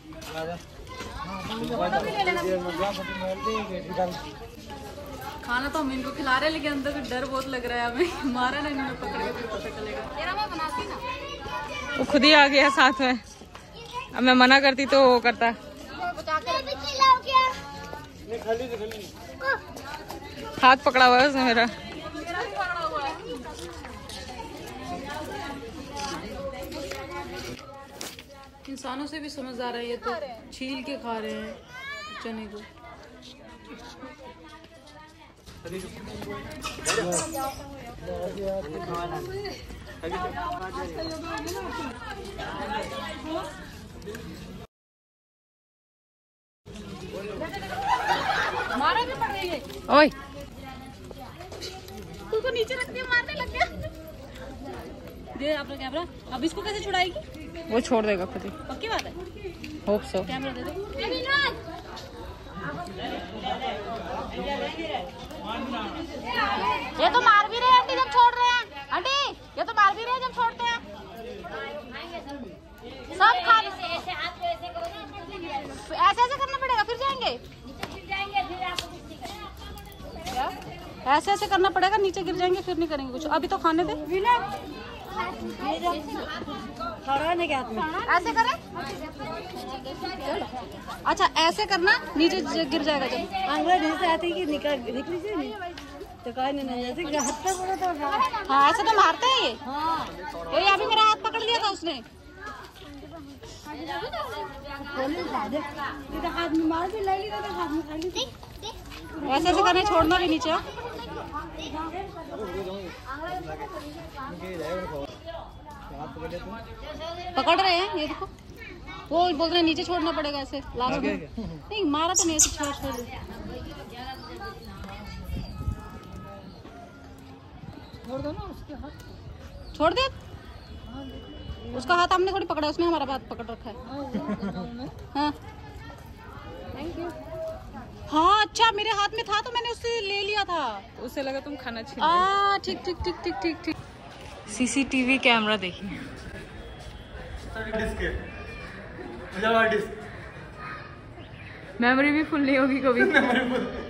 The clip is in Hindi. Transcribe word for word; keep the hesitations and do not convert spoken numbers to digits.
खाना तो हम इनको खिला रहे हैं, लेकिन अंदर डर बहुत लग रहा है हमें। मारा ना इन्होंने पकड़ के फिर पता चलेगा। तेरा मैं बनाती ना, वो खुद ही आ गया साथ में। अब मैं मना करती तो वो करता। हाथ पकड़ा हुआ है उसने मेरा। इंसानों से भी समझदार है ये तो, छील के खा रहे हैं चने को। मारा भी पड़ रही है। ओए उसको नीचे रख दिया, मारने लग गया। दे आपका कैमरा। अब इसको कैसे छुड़ाएगी? वो छोड़ देगा खुद ही। पक्की बात है? Hope so. कैमरा दे दो। ये तो मार भी रहे हैं आंटी जब छोड़ रहे हैं। आंटी ये तो मार भी रहे हैं जब छोड़ते हैं। सब खा ऐसे ऐसे हाथ को ऐसे करो ना, ऐसे ऐसे करना पड़ेगा फिर जाएंगे। नीचे गिर जाएंगे फिर आपको कुछ नहीं करना। ऐसे ऐसे करना पड़ेगा, नीचे गिर जाएंगे फिर नहीं करेंगे कुछ। अभी तो खाने दे। ऐसे करें। अच्छा ऐसे करना, नीचे गिर जाएगा जब। हाँ ऐसे तो मारते हैं ये। ये अभी मेरा हाथ पकड़ लिया था उसने। ऐसे ऐसे करने, छोड़ना भी नीचे। पकड़ रहे हैं ये देखो, वो बोल रहे हैं नीचे छोड़ना पड़ेगा ऐसे लास्ट में। नहीं मारा तो नहीं, ऐसे छोड़ छोड़ छोड़ दो ना उसके हाथ। छोड़ दे उसका हाथ, हमने थोड़ी पकड़ा, उसने हमारा हाथ पकड़ रखा है। हाँ थैंक यू। हाँ अच्छा मेरे हाथ में था तो मैंने उससे ले लिया था। उससे लगा तुम खाना छीन रहे हो। ठीक ठीक ठीक ठीक ठीक ठीक। सीसीटीवी कैमरा देखिए। मेमोरी भी फुल नहीं होगी कभी।